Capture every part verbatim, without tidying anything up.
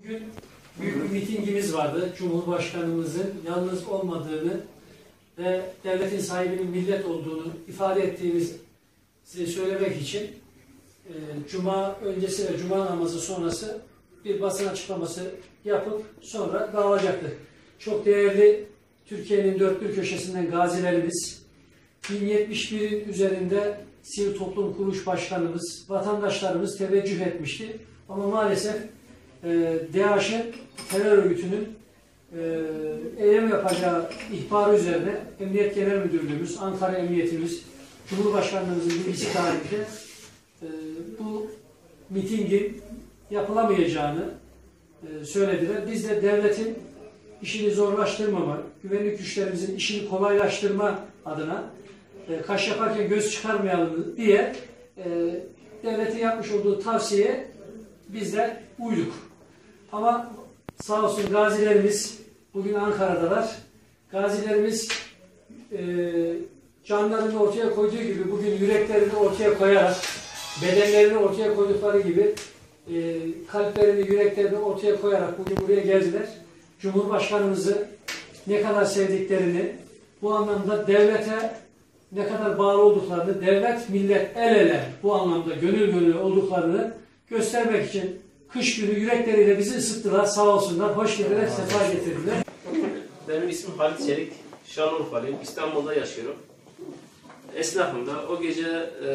Bugün büyük bir mitingimiz vardı. Cumhurbaşkanımızın yalnız olmadığını ve devletin sahibinin millet olduğunu ifade ettiğimizi söylemek için e, Cuma öncesi ve Cuma namazı sonrası bir basın açıklaması yapıp sonra dağılacaktık. Çok değerli Türkiye'nin dört bir köşesinden gazilerimiz, bin yetmiş birin üzerinde sivil toplum kuruluş başkanımız, vatandaşlarımız teveccüh etmişti. Ama maalesef e, DAEŞ'in terör örgütünün e, eylem yapacağı ihbarı üzerine Emniyet Genel Müdürlüğümüz, Ankara Emniyetimiz, Cumhurbaşkanlığımızın bilgisi tarihinde e, bu mitingin yapılamayacağını e, söylediler. Biz de devletin işini zorlaştırmama, güvenlik güçlerimizin işini kolaylaştırma adına e, kaş yaparken göz çıkarmayalım diye e, devletin yapmış olduğu tavsiyeye biz de uyduk. Ama sağ olsun gazilerimiz bugün Ankara'dalar. Gazilerimiz e, canlarını ortaya koyduğu gibi bugün yüreklerini ortaya koyarak, bedenlerini ortaya koydukları gibi e, kalplerini, yüreklerini ortaya koyarak bugün buraya geldiler. Cumhurbaşkanımızı ne kadar sevdiklerini, bu anlamda devlete ne kadar bağlı olduklarını, devlet, millet el ele bu anlamda gönül gönül olduklarını göstermek için kış günü yürekleriyle bizi ısıttılar, sağ olsunlar, hoş geldiler, sefa getirdiler. Benim ismim Halit Çelik, Şanlıurfalıyım, İstanbul'da yaşıyorum. Esnafım da o gece e,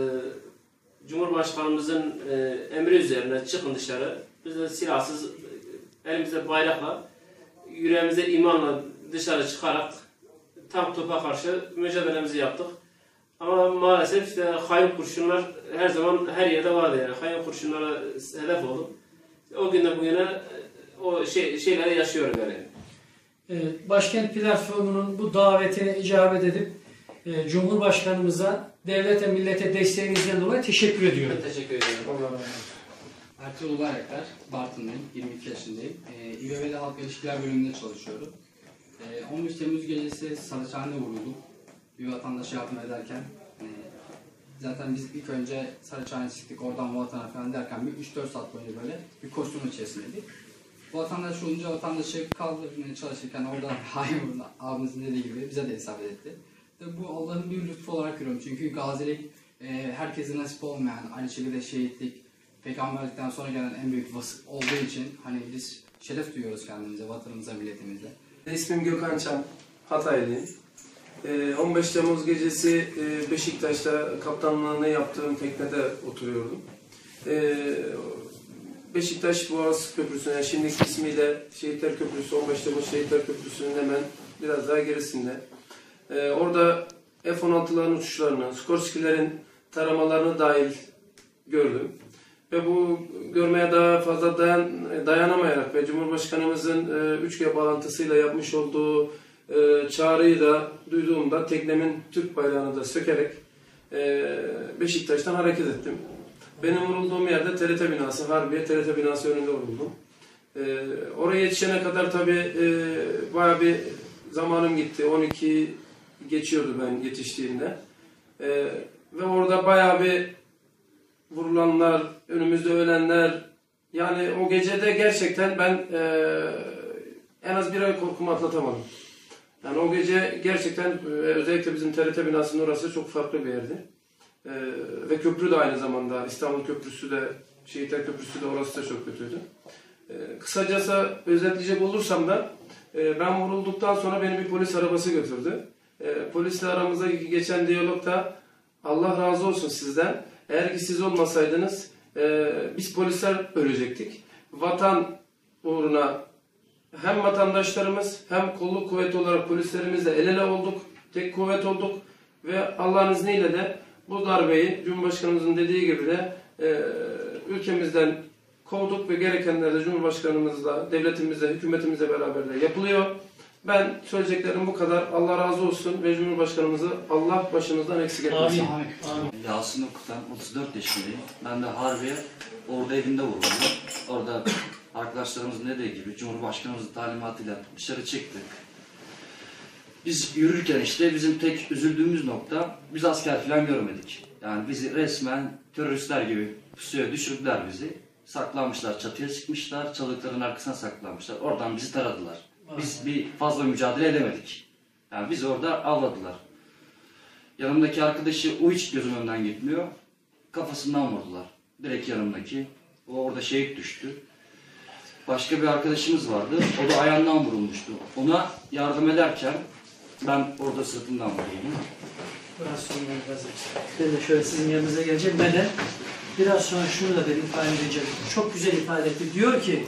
Cumhurbaşkanımızın e, emri üzerine çıkın dışarı, biz de silahsız, elimizde bayrakla, yüreğimize imanla dışarı çıkarak tank topa karşı mücadelemizi yaptık. Ama maalesef işte hain kurşunlar her zaman her yerde vardı yani. Hain kurşunlara hedef oldum. O günden bugüne o şey, şeyleri yaşıyorum yani. Başkent platformunun bu davetine icabet edip e, Cumhurbaşkanımıza, devlete, millete desteğinizden dolayı teşekkür ediyorum. Ben teşekkür ediyorum. Ertuğrul Bayraktar, Bartın'dayım, yirmi iki yaşındayım. E, İBB'de Halk İlişkiler bölümünde çalışıyorum. E, on beş Temmuz gecesi Saraçhane'de vurulduk. Bir vatandaşa yardım ederken. E, zaten biz ilk önce Saraçhane'ye çıktık, oradan vatana falan derken bir üç dört saat boyunca böyle bir kostüm içerisindeydik. Bu vatandaş olunca vatandaşı kaldırmaya çalışırken orada hain abimizin dediği gibi bize de isabet etti. Ve bu Allah'ın bir lütfu olarak görüyorum. Çünkü gazilik e, herkese nasip olmayan, aynı şekilde şehitlik, peygamberlikten sonra gelen en büyük vasıf olduğu için hani biz şeref duyuyoruz kendimize, vatanımıza, milletimize. İsmim Gökhan Çam, Hataylıyım. on beş Temmuz gecesi Beşiktaş'ta kaptanlığını yaptığım teknede oturuyordum. Beşiktaş Boğaz Köprüsü'ne, yani şimdiki ismiyle Şehitler Köprüsü, on beş Temmuz Şehitler Köprüsü'nün hemen biraz daha gerisinde. Orada F on altıların uçuşlarını, Skorsky'lerin taramalarını dahil gördüm. Ve bu görmeye daha fazla dayan, dayanamayarak ve Cumhurbaşkanımızın e, üç G bağlantısıyla yapmış olduğu e, çağrıyı da duyduğumda teknemin Türk bayrağını da sökerek e, Beşiktaş'tan hareket ettim. Benim vurulduğum yerde T R T binası, Harbiye T R T binası önünde vuruldum. E, oraya yetişene kadar tabii e, bayağı bir zamanım gitti. on iki geçiyordu ben yetiştiğimde. E, ve orada bayağı bir vurulanlar, önümüzde ölenler, yani o gecede gerçekten ben e, en az bir ay korkumu atlatamadım. Yani o gece gerçekten e, özellikle bizim T R T binasının orası çok farklı bir yerdi. E, ve köprü de aynı zamanda, İstanbul Köprüsü de, Şehitler Köprüsü de, orası da çok kötüydü. E, kısacası özetleyecek olursam da e, ben vurulduktan sonra beni bir polis arabası götürdü. E, polisle aramıza geçen diyalogda Allah razı olsun sizden. Eğer ki siz olmasaydınız e, biz polisler ölecektik. Vatan uğruna hem vatandaşlarımız hem kolluk kuvveti olarak polislerimizle el ele olduk. Tek kuvvet olduk. Ve Allah'ın izniyle de bu darbeyi Cumhurbaşkanımızın dediği gibi de e, ülkemizden kovduk ve gerekenler de Cumhurbaşkanımızla, devletimizle, hükümetimizle beraber de yapılıyor. Ben söyleyeceklerim bu kadar. Allah razı olsun ve Cumhurbaşkanımızı Allah başımızdan eksik etmesin. Amin. Amin. Yasin Okutan, otuz dört yaşındayım. Ben de Harbiye orada evinde vuruldum. Orada arkadaşlarımızın dediği gibi Cumhurbaşkanımızın talimatıyla dışarı çıktık. Biz yürürken işte bizim tek üzüldüğümüz nokta, biz asker falan görmedik. Yani bizi resmen teröristler gibi pusuya düşürdüler bizi. Saklanmışlar, çatıya çıkmışlar, çalılıkların arkasına saklanmışlar. Oradan bizi taradılar. Biz bir fazla mücadele edemedik. Yani bizi orada avladılar. Yanımdaki arkadaşı, o hiç gözüm önünden gitmiyor. Kafasından vurdular. Direkt yanımdaki. O orada şehit düştü. Başka bir arkadaşımız vardı. O da ayağından vurulmuştu. Ona yardım ederken ben orada sırtından vurayım. Biraz sonra biraz Ben de şöyle sizin yanınıza geleceğim. Ben de biraz sonra şunu da ben ifade edeceğim. Çok güzel ifade etti. Diyor ki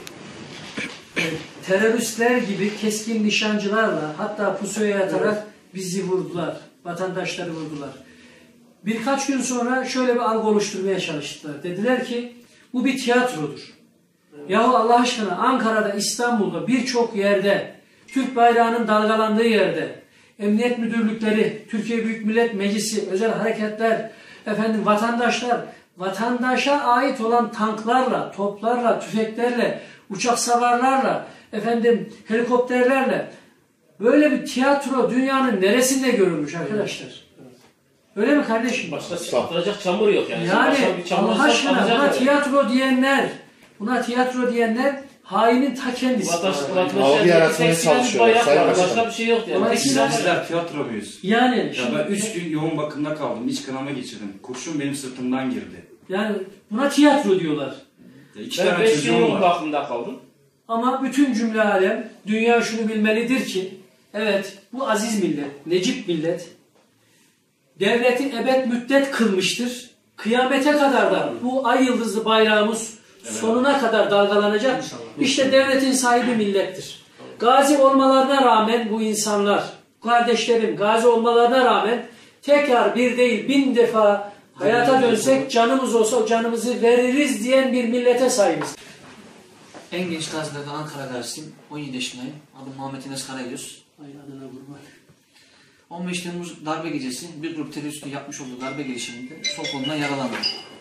teröristler gibi keskin nişancılarla hatta pusuya yatarak bizi vurdular. Vatandaşları vurdular. Birkaç gün sonra şöyle bir algı oluşturmaya çalıştılar. Dediler ki bu bir tiyatrodur. Yahu Allah aşkına Ankara'da, İstanbul'da birçok yerde, Türk bayrağının dalgalandığı yerde, emniyet müdürlükleri, Türkiye Büyük Millet Meclisi, özel hareketler, efendim vatandaşlar, vatandaşa ait olan tanklarla, toplarla, tüfeklerle, uçak savarlarla, efendim helikopterlerle böyle bir tiyatro dünyanın neresinde görülmüş arkadaşlar? Öyle mi kardeşim? Başka atılacak çamur yok yani. Yani Başka bir çamur Allah aşkına buna atacaklar. tiyatro diyenler, buna tiyatro diyenler hainin ta kendisi. Vatandaş- Algı yaratmaya tek silah, çalışıyorlar, bayrak Sayın var. Başkanım. Başka bir şey yok yani. Tek silah var. Bizler tiyatro muyuz? Yani Ya şimdi, ben üç gün yoğun bakımda kaldım. İç kanama geçirdim. Kurşun benim sırtımdan girdi. yani buna tiyatro diyorlar. Ya iki Ben tane beş gün çocuğum yoğun var. bakımda kaldım. Ama bütün cümle alem, dünya şunu bilmelidir ki, evet bu aziz millet, necip millet, devleti ebed müddet kılmıştır. Kıyamete kadar da bu ay yıldızlı bayrağımız sonuna kadar dalgalanacak. İşte devletin sahibi millettir. Gazi olmalarına rağmen bu insanlar, kardeşlerim gazi olmalarına rağmen tekrar bir değil bin defa hayata dönsek canımız olsa o canımızı veririz diyen bir millete sahibiz. En genç gazilerden Ankara gazisiyim. on yedi yaşındayım. Adım Muhammed Enes Karagöz. Ay adına vurma. on beş Temmuz darbe gecesi bir grup teröristin yapmış olduğu darbe girişiminde sol kolundan yaralandım.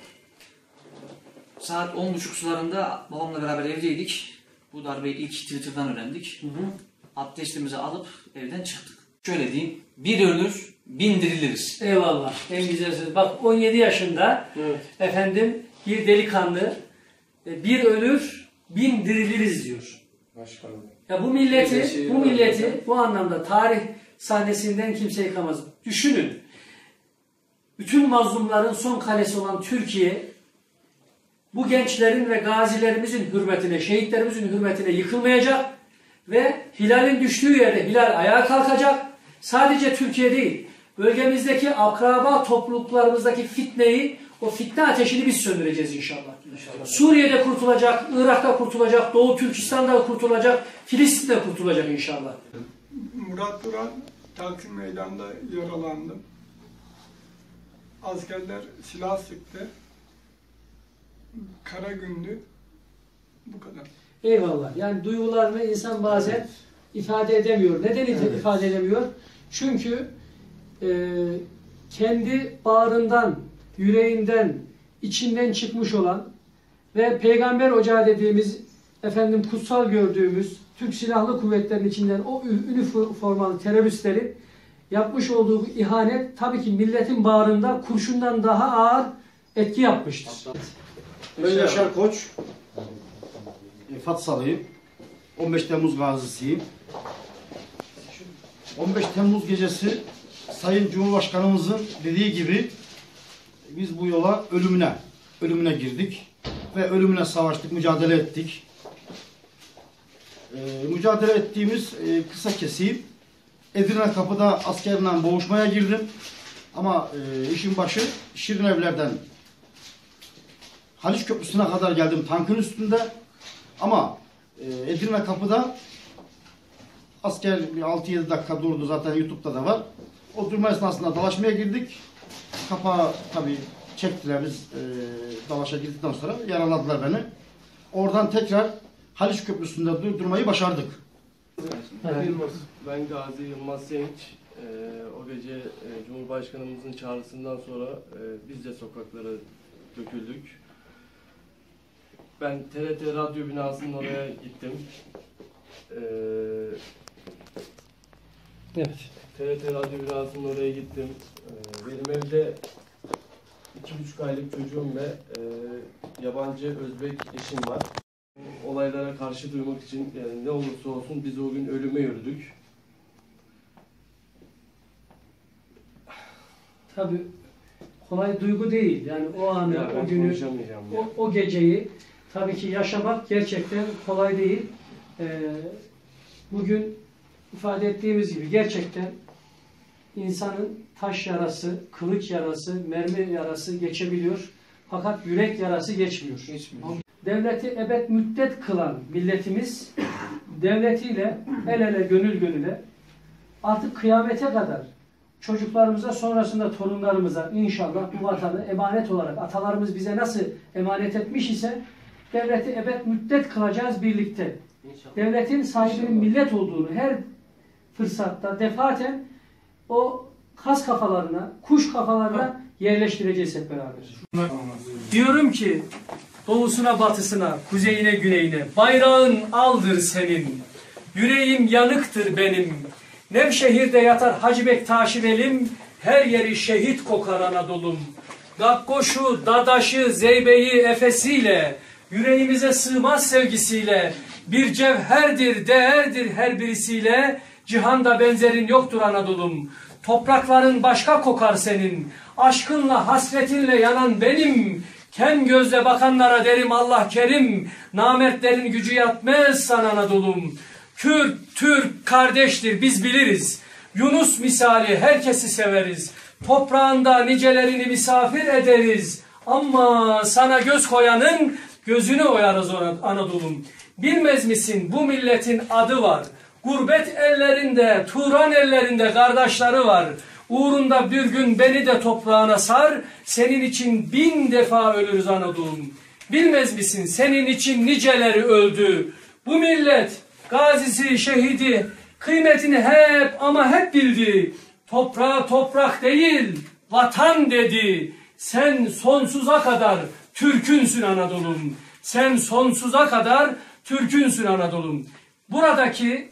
Saat on buçuk sularında babamla beraber evdeydik. Bu darbeyi ilk Twitter'dan öğrendik. Hı hı. Abdestimizi alıp evden çıktık. Şöyle diyeyim, bir ölür, bin diriliriz. Eyvallah. En güzel söz. Bak on yedi yaşında Evet. efendim bir delikanlı e, bir ölür bin diriliriz diyor. Başkanım. Ya bu Bir de milleti şey bu var milleti zaten. bu anlamda tarih sahnesinden kimse yıkamaz. Düşünün. Bütün mazlumların son kalesi olan Türkiye bu gençlerin ve gazilerimizin hürmetine, şehitlerimizin hürmetine yıkılmayacak ve hilalin düştüğü yerde hilal ayağa kalkacak. Sadece Türkiye değil, bölgemizdeki akraba topluluklarımızdaki fitneyi, o fitne ateşini biz söndüreceğiz inşallah. İnşallah. Suriye'de kurtulacak, Irak'ta kurtulacak, Doğu Türkistan'da kurtulacak, Filistin'de kurtulacak inşallah. Murat Duran, Taksim Meydanı'nda yaralandım. Askerler silah sıktı. Kara gündü. Bu kadar. Eyvallah. Yani duygularını insan bazen ifade edemiyor. Neden Evet. ifade edemiyor? Çünkü e, kendi bağrından, yüreğinden, içinden çıkmış olan ve Peygamber Ocağı dediğimiz, efendim kutsal gördüğümüz Türk Silahlı Kuvvetleri'nin içinden o ü- üniformalı teröristlerin yapmış olduğu bu ihanet tabii ki milletin bağrında kurşundan daha ağır etki yapmıştır. Ben Yaşar Koç, e, Fatsalıyım. on beş Temmuz gazisiyim. on beş Temmuz gecesi Sayın Cumhurbaşkanımızın dediği gibi biz bu yola ölümüne, ölümüne girdik ve ölümüne savaştık, mücadele ettik. E, mücadele ettiğimiz e, kısa keseyim. Edirne Kapı'da askerle boğuşmaya girdim. Ama e, işin başı Şirinevler'den Haliç Köprüsü'ne kadar geldim tankın üstünde. Ama e, Edirne Kapı'da asker bir altı yedi dakika durdu, zaten YouTube'da da var. O durma esnasında dalaşmaya girdik. Kapağı tabii çektiler, biz e, dalaşa girdikten sonra yaraladılar beni. Oradan tekrar Haliç Köprüsü'nde durdurmayı başardık. Yılmaz. Ben Gazi Yılmaz Sevinç. Ee, o gece e, Cumhurbaşkanımızın çağrısından sonra e, biz de sokaklara döküldük. Ben T R T radyo binasının oraya gittim. Ee, Evet. T R T radyo binasının oraya gittim. Ee, benim evde iki buçuk aylık çocuğum ve e, yabancı Özbek eşim var. Olaylara karşı durmak için yani ne olursa olsun biz o gün ölüme yürüdük. Tabii kolay duygu değil. Yani o anı, Ya ben o günü, konuşamayacağım ya. o, o geceyi tabii ki yaşamak gerçekten kolay değil. Ee, bugün ifade ettiğimiz gibi gerçekten insanın taş yarası, kılıç yarası, mermi yarası geçebiliyor. Fakat yürek yarası geçmiyor. Geçmiyor. Devleti ebed müddet kılan milletimiz devletiyle el ele gönül gönüle artık kıyamete kadar çocuklarımıza, sonrasında torunlarımıza inşallah bu vatanı emanet olarak atalarımız bize nasıl emanet etmiş ise devleti ebed müddet kılacağız birlikte. Devletin sahibinin millet olduğunu her fırsatta defaten o kas kafalarına, kuş kafalarına yerleştireceğiz hep beraber. Diyorum ki doğusuna, batısına, kuzeyine, güneyine bayrağın aldır senin. Yüreğim yanıktır benim. Nevşehir'de yatar Hacı Bektaşi Velim, her yeri şehit kokar Anadolu'm. Gakkoşu, Dadaş'ı, Zeybe'yi, Efes'iyle, yüreğimize sığmaz sevgisiyle, bir cevherdir, değerdir her birisiyle, cihanda benzerin yoktur Anadolu'm. Toprakların başka kokar senin, aşkınla, hasretinle yanan benim. Kem gözle bakanlara derim Allah kerim, namertlerin gücü yatmaz sana Anadolu'm. Kürt, Türk kardeştir biz biliriz, Yunus misali herkesi severiz. Toprağında nicelerini misafir ederiz, ama sana göz koyanın gözünü oyarız Anadolu'm. Bilmez misin bu milletin adı var, gurbet ellerinde, Turan ellerinde kardeşleri var. Uğrunda bir gün beni de toprağına sar, senin için bin defa ölürüz Anadolu'm. Bilmez misin senin için niceleri öldü, bu millet gazisi, şehidi, kıymetini hep ama hep bildi. Toprağa toprak değil, vatan dedi. Sen sonsuza kadar Türk'ünsün Anadolu'm. Sen sonsuza kadar Türk'ünsün Anadolu'm. Buradaki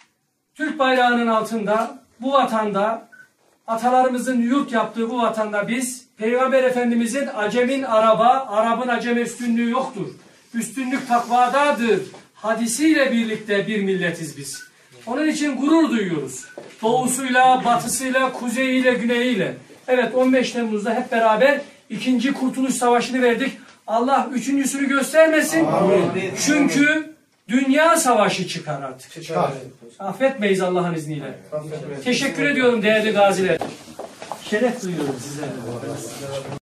Türk bayrağının altında, bu vatanda, atalarımızın yurt yaptığı bu vatanda biz, Peygamber Efendimizin acemin araba, Arap'ın aceme üstünlüğü yoktur. Üstünlük takvadadır. Hadisiyle birlikte bir milletiz biz. Onun için gurur duyuyoruz. Doğusuyla, batısıyla, kuzeyiyle, güneyiyle. Evet, on beş Temmuz'da hep beraber ikinci Kurtuluş Savaşı'nı verdik. Allah üçüncüsünü göstermesin. Amin. Çünkü dünya savaşı çıkar artık. Çıkar. Affetmeyiz Allah'ın izniyle. Affetmeyiz. Teşekkür ediyorum değerli gaziler. Şeref duyuyorum sizlerle.